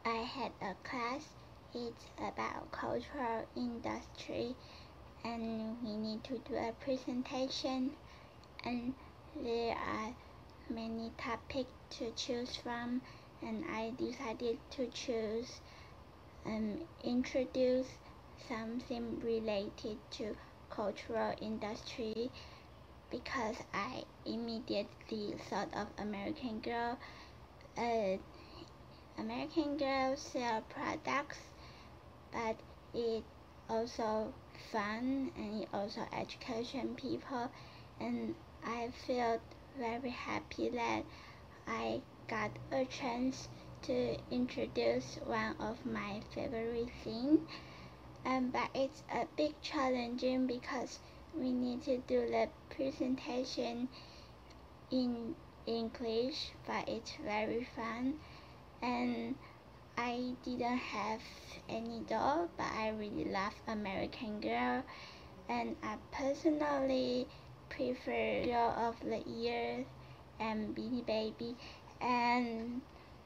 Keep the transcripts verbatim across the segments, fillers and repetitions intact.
I had a class. It's about cultural industry, and we need to do a presentation, and there are many topics to choose from, and I decided to choose um, introduce something related to cultural industry because I immediately thought of American Girl. Uh, American Girl sell products, but it also fun and it also education people, and I felt very happy that I got a chance to introduce one of my favorite things. Um, but it's a bit challenging because we need to do the presentation in English, but it's very fun. And I didn't have any doll, but I really love American Girl, and I personally prefer Girl of the Year and Beanie Baby, and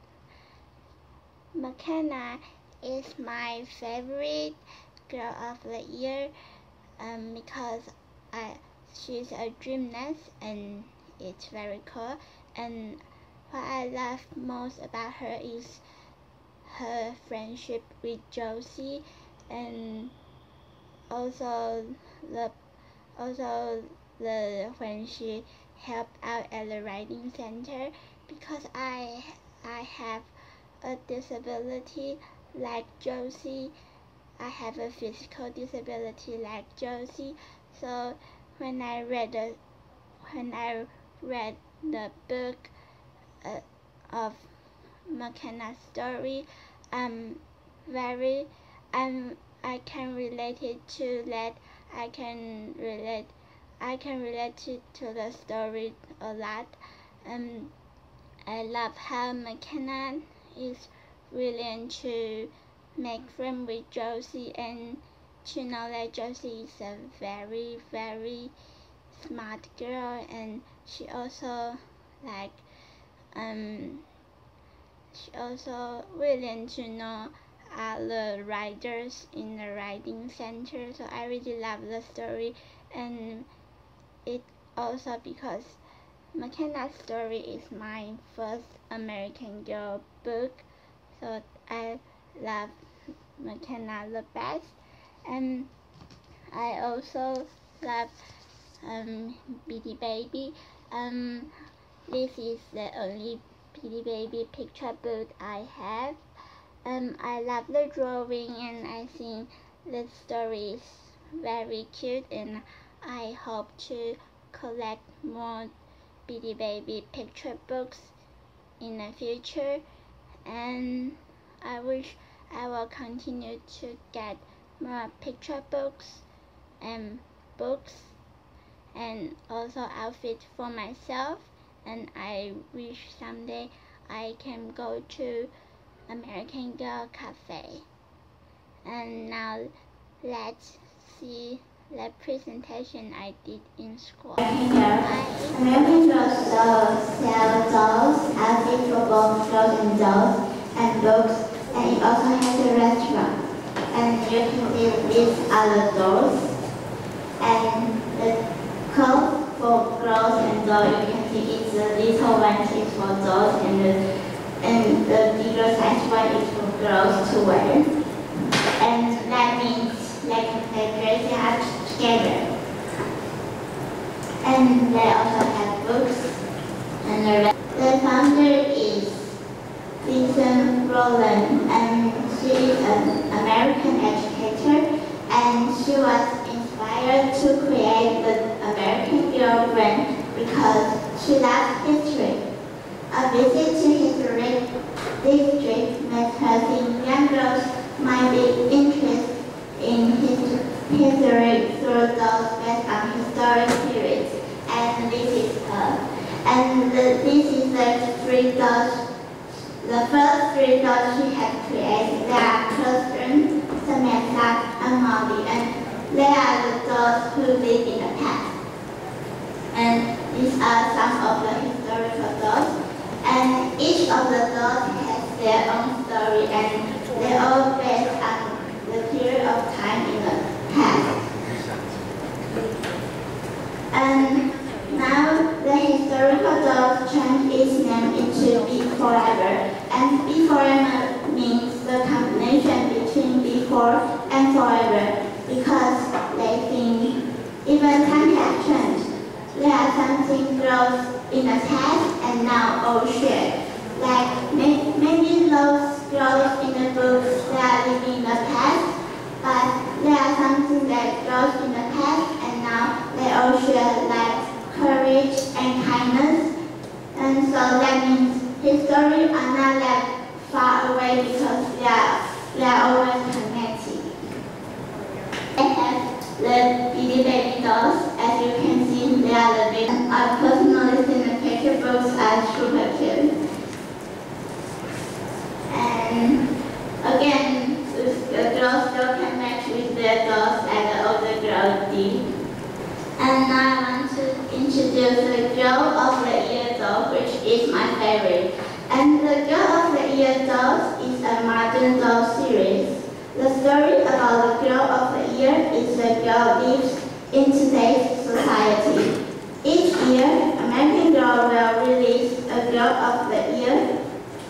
McKenna is my favorite Girl of the Year um, because I she's a gymnast and it's very cool, and what I love most about her is her friendship with Josie, and also the also the when she helped out at the riding center, because I I have a disability like Josie. I have a physical disability like Josie, so when I read the when I read the book uh, of McKenna's story, I'm very I'm I can relate it to that. I can relate I can relate to, to the story a lot. Um, I love how McKenna is willing to make friends with Josie, and to know that Josie is a very very smart girl, and she also like um she also willing to know all the riders in the riding center. So I really love the story, and it also because McKenna's story is my first American Girl book, so I love McKenna the best. And I also love um, Beanie Baby. Um, this is the only Beanie Baby picture book I have. Um, I love the drawing, and I think the story is very cute, and I hope to collect more Beanie Baby picture books in the future, and I wish I will continue to get more picture books and books and also outfits for myself, and I wish someday I can go to American Girl Cafe. And now let's see the presentation I did in school. American Girl sells dolls, outfits for both girls and dolls, and books, and it also has a restaurant. And you can see these are the dolls, and the clothes for girls and dolls. You can see it's the little one is for dolls, and the and the bigger size one is for girls to wear. And that means they can play crazy out together. And they also have books. And the, the founder is Susan Rowland, and she is an American educator, and she was inspired to create the American Girl brand because she loves history. A visit to historic district makes her think young girls might be interested in history through those based on historic periods, and this is her. And the, this is the three dolls. The first three dolls she had created. They are Kirsten, Samantha, and Molly, and they are the dolls who live in the past. And these are some of the historical dolls. And each of the dolls has their own story, and they all based on the period of time in the past. And now the historical dog changed its name into Beforever, and Beforever means the combination between before and forever, because they think even time has changed. There are something grows in the past and now all shared. Like may, maybe those grows in the books that are living in the past, but there are something that grows in the past and now they all share, like courage and kindness. And so that means his stories are not that far away because they are, they are always connected. I have the Beady Baby dolls. As you can see, they are the big. Our personalized in the picture books are super cute. And again, the girls still can match with their dolls as the older girls did. And now I want to introduce the Girl of the Year doll, which is my favorite. And the Girl of the Year dolls is a modern doll series. The story about the Girl of the Year is a girl lives in today's society. Each year, American Girl will release a Girl of the Year,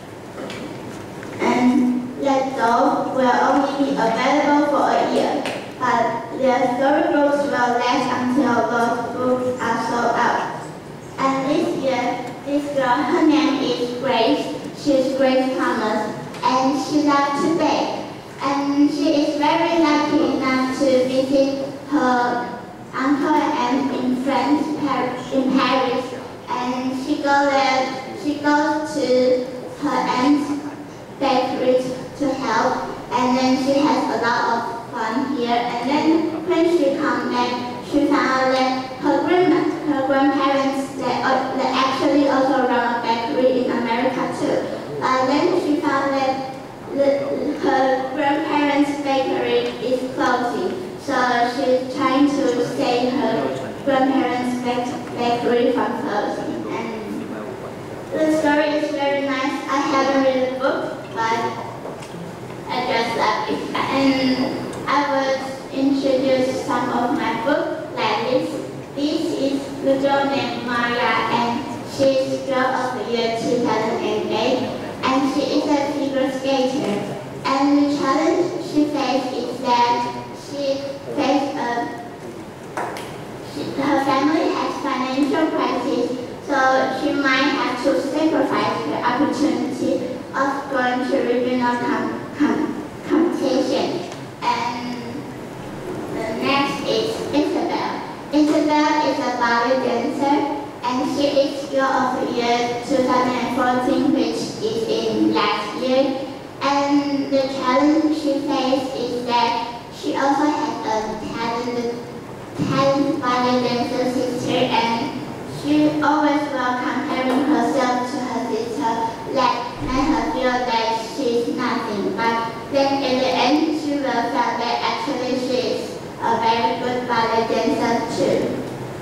and that doll will only be available for a year. But their storybooks will last until those books are sold out. And this year, this girl, her name is Grace. She's Grace Thomas, and she loves to bake. And she is very lucky enough to visit her uncle and aunt in France, in Paris. And she goes there, she goes to her aunt's bakery to help. And then she has a lot of fun here. And then when she comes back, she found that her grandma, her grandparents, they, uh, they actually also run a bakery in America too. Uh, then she found that the, her grandparents' bakery is closing, so she's trying to save her grandparents' bakery from closing. And the story is very nice. I haven't read the book, but I just love it. And I will introduce some of my books like this. This is the girl named Maria, and she's Girl of the Year two thousand eight, and she is a figure skater. And the challenge she faced is that she faced a, she, her family has financial crisis, so she might have to sacrifice the opportunity of going to regional com com competition. And the next is Isabel. Isabel is a ballet dancer, and she is Girl of the Year two thousand fourteen, which is in last year. And the challenge she faced is that she also has a talented, talented ballet dancer sister, and she always will comparing herself to her sister, like make her feel that she's nothing. But then in the end, she will feel that actually she is a very good ballet dancer too.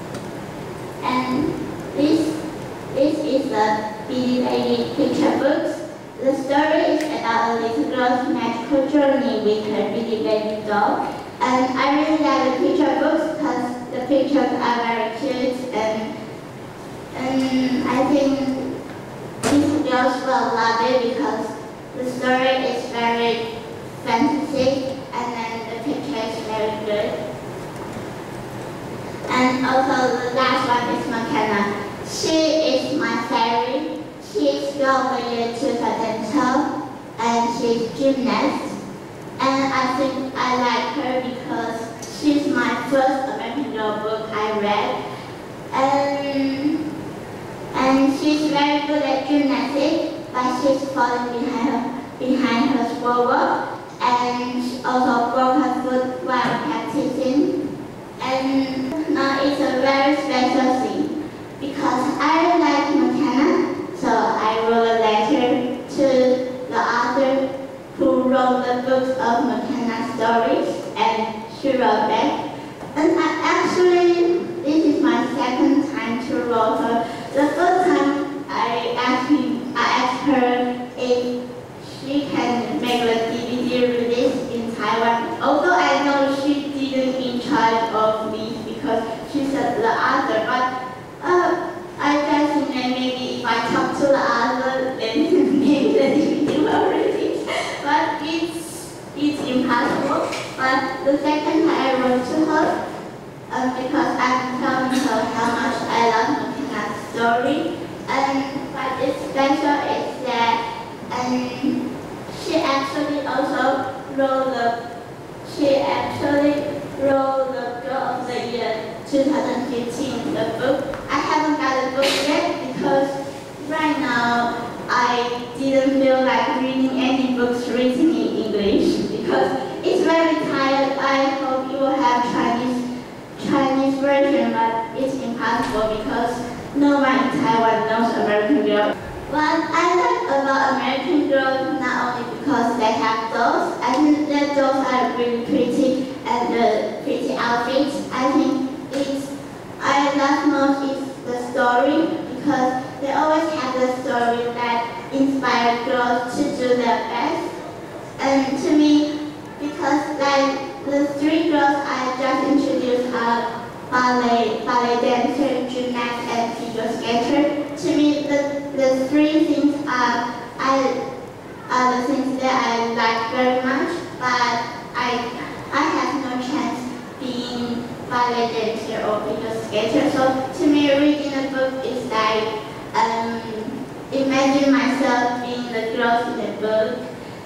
And this, this is the Beady Baby picture books. The story is about a little girl's magical journey with her Beady Baby doll. And I really like the picture books because the pictures are very cute, and, and I think these girls will love it because the story is very fantasy, and then the picture is very good. And also the last one is McKenna. She is my favorite. She is Girl of the Year two thousand twelve, and she's gymnast. And I think I like her because she's my first American Girl book I read. And, and she's very good at gymnastics, but she's falling behind her, behind her sport work. And she also broke her foot while practicing. And now it's a very special thing because I like McKenna. So I wrote a letter to the author who wrote the books of McKenna stories, and she wrote back. And I actually, this is my second time to write her. The first time I asked him, I asked her if she can make a D V D release in Taiwan. Although I know she didn't in charge of this because she's the author, but uh, I just think maybe if I talk to the author, then maybe the D V D will release. But it's it's impossible. But the second time I wrote to her, uh, because I'm telling her how much I love Mukina's story, and what is special is that and she actually also wrote the she actually wrote the Girl of the Year twenty fifteen the book. I haven't got the book yet because right now I didn't feel like reading any books written in English because it's very tired. I hope you will have Chinese Chinese version, but it's impossible because no one in Taiwan knows American Girl. What I like about American Girl not only because they have dolls, I think that dolls are really pretty and the pretty outfits. I think it's I love most is the story because they always have the story that inspire girls to do their best. And to me, because like the three girls I just introduced are ballet, ballet dancer, gymnast, and figure skater. To me, the, the three things are, I, are the things that I like very much, but I, I have no chance being ballet dancer or figure skater. So to me, reading a book is like, um, imagine myself being the girls in the book.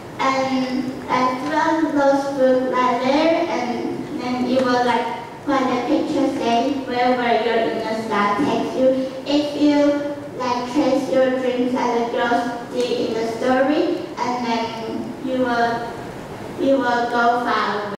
And I throw those books like there, and then it will like when the picture says wherever your inner star takes you. If you like trace your dreams as the girls did in the story, and then you will you will go far away.